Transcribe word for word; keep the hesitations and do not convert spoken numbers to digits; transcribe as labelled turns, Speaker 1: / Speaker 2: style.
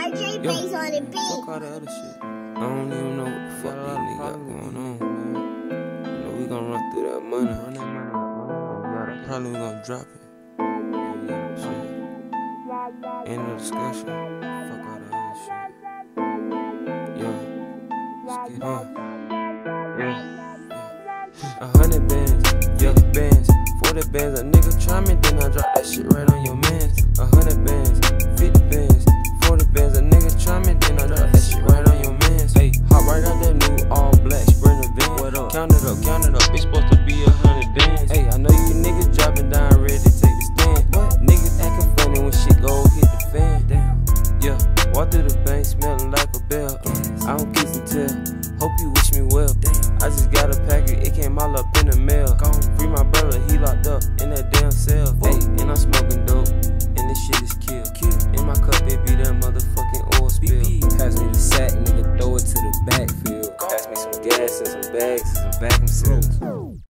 Speaker 1: R J plays on the beat.
Speaker 2: Fuck all the other shit. I don't even know what the fuck these niggas got going on, man. You know, we gon' run through that money. Run that money up. Probably we gon' drop it. Yeah, shit. End of discussion. Fuck all the other shit. Yeah. Let's get on. Yeah. Yeah. A hundred bands. Yeah, bands. Forty bands. A nigga try me, then I drop that shit right on your mans. A hundred bands. Fifty bands. Forty bands. A nigga try me, then I drop that shit right on your mans. Hey, hop right out that new all black Sprinter van. What up? Count it up, count it up. It's supposed to be a hundred bands. Hey, I know you niggas dropping down, ready to take the stand. What? Niggas acting funny when shit go hit the fan. Damn. Yeah, walk through the bank, smelling like a bell. I don't kiss and tell. Hope you wish me well. Damn. I just got a package, it came all up in the mail. Gone. Free my brother, he locked up in that damn cell. Hey, and I'm smoking dope, and this shit is kill. Kill. In my cup, it be that motherfucking oil spill. Pass me the sack, nigga, throw it to the backfield. Pass me some gas and some bags and some vacuum seals.